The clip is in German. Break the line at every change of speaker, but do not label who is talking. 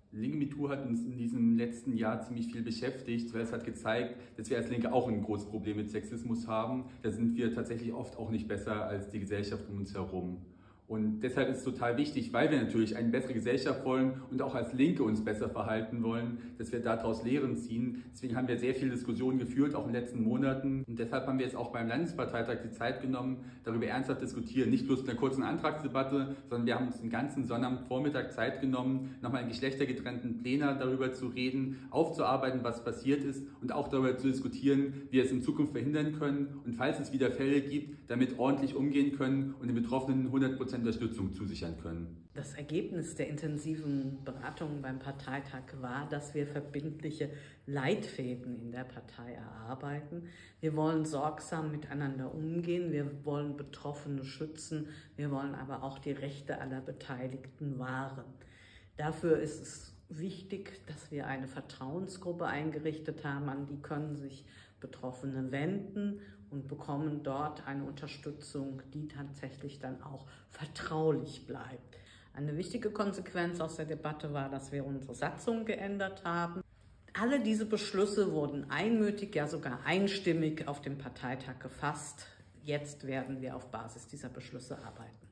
Linke MeToo hat uns in diesem letzten Jahr ziemlich viel beschäftigt, weil es hat gezeigt, dass wir als Linke auch ein großes Problem mit Sexismus haben. Da sind wir tatsächlich oft auch nicht besser als die Gesellschaft um uns herum. Und deshalb ist es total wichtig, weil wir natürlich eine bessere Gesellschaft wollen und auch als Linke uns besser verhalten wollen, dass wir daraus Lehren ziehen. Deswegen haben wir sehr viele Diskussionen geführt, auch in den letzten Monaten. Und deshalb haben wir jetzt auch beim Landesparteitag die Zeit genommen, darüber ernsthaft diskutieren. Nicht bloß in einer kurzen Antragsdebatte, sondern wir haben uns den ganzen Sonnabendvormittag Zeit genommen, nochmal in geschlechtergetrennten Plenum darüber zu reden, aufzuarbeiten, was passiert ist und auch darüber zu diskutieren, wie wir es in Zukunft verhindern können und falls es wieder Fälle gibt, damit ordentlich umgehen können und den Betroffenen 100% Unterstützung zusichern können.
Das Ergebnis der intensiven Beratungen beim Parteitag war, dass wir verbindliche Leitfäden in der Partei erarbeiten. Wir wollen sorgsam miteinander umgehen, wir wollen Betroffene schützen, wir wollen aber auch die Rechte aller Beteiligten wahren. Dafür ist es wichtig, dass wir eine Vertrauensgruppe eingerichtet haben, an die können sich Betroffene wenden und bekommen dort eine Unterstützung, die tatsächlich dann auch vertraulich bleibt. Eine wichtige Konsequenz aus der Debatte war, dass wir unsere Satzung geändert haben. Alle diese Beschlüsse wurden einmütig, ja sogar einstimmig auf dem Parteitag gefasst. Jetzt werden wir auf Basis dieser Beschlüsse arbeiten.